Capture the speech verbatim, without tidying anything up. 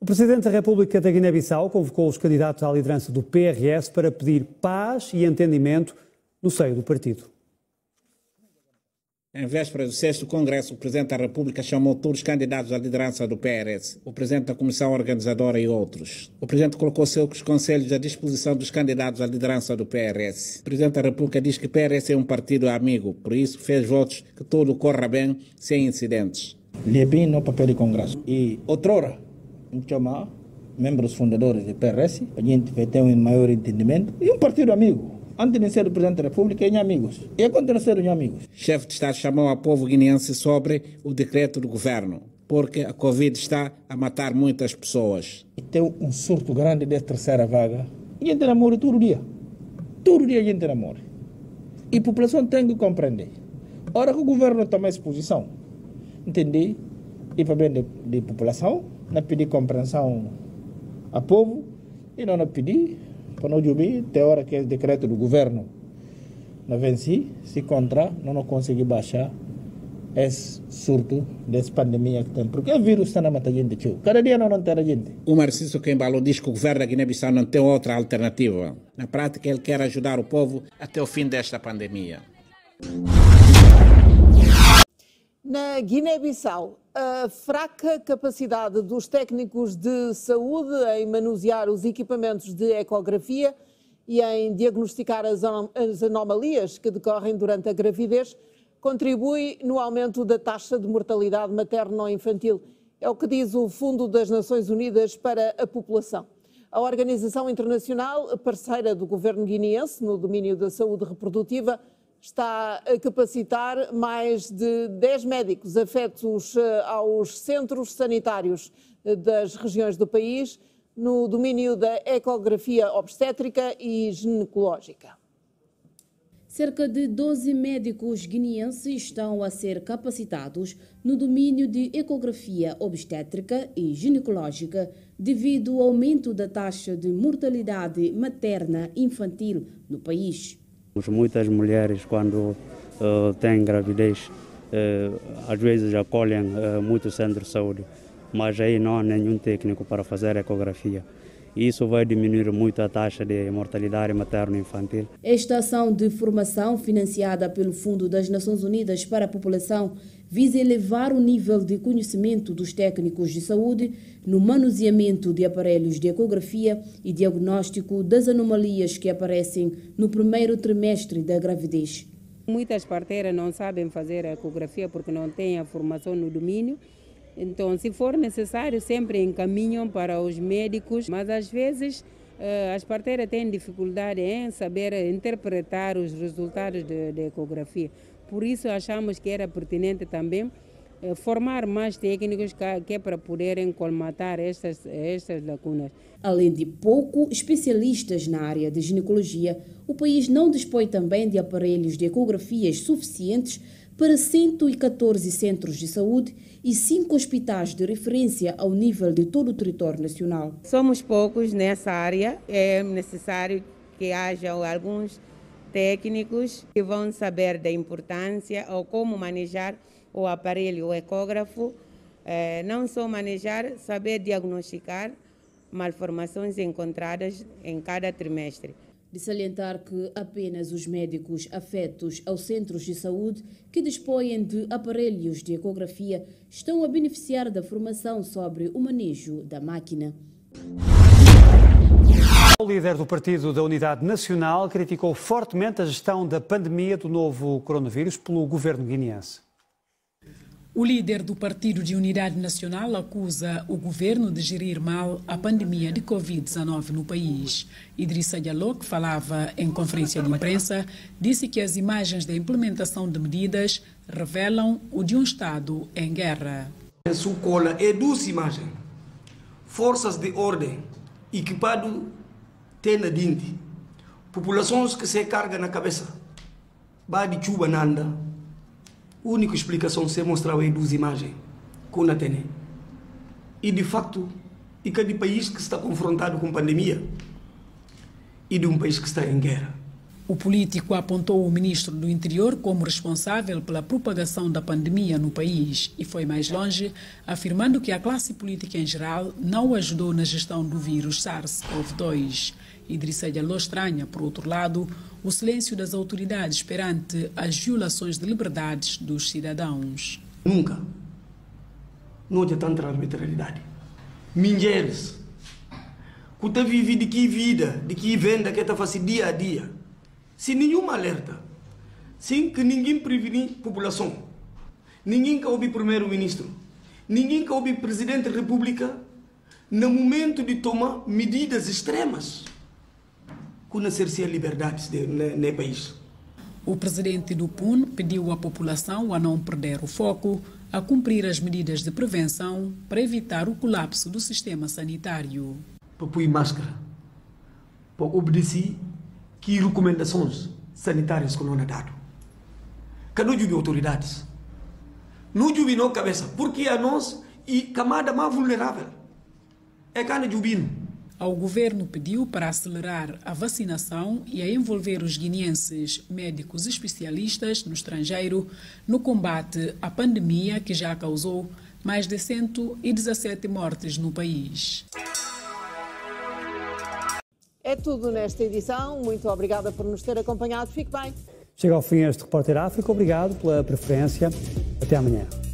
O Presidente da República da Guiné-Bissau convocou os candidatos à liderança do P R S para pedir paz e entendimento no seio do partido. Em véspera do sexto Congresso, o Presidente da República chamou todos os candidatos à liderança do P R S, o Presidente da Comissão Organizadora e outros. O Presidente colocou seus conselhos à disposição dos candidatos à liderança do P R S. O Presidente da República diz que o P R S é um partido amigo, por isso fez votos que tudo corra bem, sem incidentes. Lhe bem no papel de Congresso. E outrora, chamar membros fundadores do P R S, a gente vai ter um maior entendimento, e um partido amigo. Antes de ser o Presidente da República, é amigos. E é continuar sendo amigos. O chefe de Estado chamou ao povo guineense sobre o decreto do governo, porque a Covid está a matar muitas pessoas. E tem um surto grande da terceira vaga. A gente namora todo dia. Todo dia a gente namora. E a população tem que compreender. Ora que o governo toma essa posição, entender, e para bem da população, não pedir compreensão ao povo, e não, não pedir para não ouvir, até a hora que é o decreto do governo não venci, se contra, não, não conseguir baixar esse surto dessa pandemia que tem. Porque o vírus está na mata gente, tio. Cada dia não, não tem a gente. O Marciso Kembalo diz que o governo da Guiné-Bissau não tem outra alternativa. Na prática, ele quer ajudar o povo até o fim desta pandemia. Na Guiné-Bissau, a fraca capacidade dos técnicos de saúde em manusear os equipamentos de ecografia e em diagnosticar as anomalias que decorrem durante a gravidez contribui no aumento da taxa de mortalidade materno-infantil. É o que diz o Fundo das Nações Unidas para a População. A organização internacional, parceira do governo guineense no domínio da saúde reprodutiva, está a capacitar mais de dez médicos afetos aos centros sanitários das regiões do país no domínio da ecografia obstétrica e ginecológica. Cerca de doze médicos guineenses estão a ser capacitados no domínio de ecografia obstétrica e ginecológica devido ao aumento da taxa de mortalidade materna infantil no país. Muitas mulheres, quando uh, têm gravidez, uh, às vezes acolhem uh, muitos centros de saúde, mas aí não há nenhum técnico para fazer ecografia. Isso vai diminuir muito a taxa de mortalidade materno-infantil. Esta ação de formação, financiada pelo Fundo das Nações Unidas para a População, visa elevar o nível de conhecimento dos técnicos de saúde no manuseamento de aparelhos de ecografia e diagnóstico das anomalias que aparecem no primeiro trimestre da gravidez. Muitas parteiras não sabem fazer ecografia porque não têm a formação no domínio. Então, se for necessário, sempre encaminham para os médicos, mas às vezes as parteiras têm dificuldade em saber interpretar os resultados de, de ecografia. Por isso, achamos que era pertinente também formar mais técnicos que é para poderem colmatar estas, estas lacunas. Além de pouco especialistas na área de ginecologia, o país não dispõe também de aparelhos de ecografias suficientes para cento e catorze centros de saúde e cinco hospitais de referência ao nível de todo o território nacional. Somos poucos nessa área, é necessário que haja alguns técnicos que vão saber da importância ou como manejar o aparelho, o ecógrafo, é, não só manejar, saber diagnosticar malformações encontradas em cada trimestre. De salientar que apenas os médicos afetos aos centros de saúde que dispõem de aparelhos de ecografia estão a beneficiar da formação sobre o manejo da máquina. O líder do Partido da Unidade Nacional criticou fortemente a gestão da pandemia do novo coronavírus pelo governo guineense. O líder do Partido de Unidade Nacional acusa o governo de gerir mal a pandemia de covid dezenove no país. Idrissa Diallo, que falava em conferência de imprensa, disse que as imagens da implementação de medidas revelam o de um Estado em guerra. Em sua cola é duas imagens. Forças de ordem equipado tena dinte. Populações que se carga na cabeça. Vai de chuva nanda. A única explicação se mostrar é duas imagens que não tem. E de facto, e cada país que está confrontado com pandemia e de um país que está em guerra. O político apontou o ministro do Interior como responsável pela propagação da pandemia no país e foi mais longe, afirmando que a classe política em geral não o ajudou na gestão do vírus SARS-CoV dois. Idrissa Diallo estranha, por outro lado, o silêncio das autoridades perante as violações de liberdades dos cidadãos. Nunca. Não há tanta arbitrariedade. Mulheres, que está vivendo de que vida, de que venda que está fazendo dia a dia, sem nenhum alerta, sem que ninguém prevenir a população, ninguém que ouve o primeiro-ministro, ninguém que ouve o presidente da República, no momento de tomar medidas extremas, que não cerceia liberdades no país. O presidente do P U N pediu à população a não perder o foco, a cumprir as medidas de prevenção para evitar o colapso do sistema sanitário. Para pôr máscara, para obedecer que recomendações sanitárias que não é dado. Que não jubi autoridades. Não jubi não cabeça, porque a nós e camada mais vulnerável é cana jubino. O governo pediu para acelerar a vacinação e a envolver os guineenses médicos especialistas no estrangeiro no combate à pandemia que já causou mais de cento e dezassete mortes no país. É tudo nesta edição. Muito obrigada por nos ter acompanhado. Fique bem. Chega ao fim este Repórter África. Obrigado pela preferência. Até amanhã.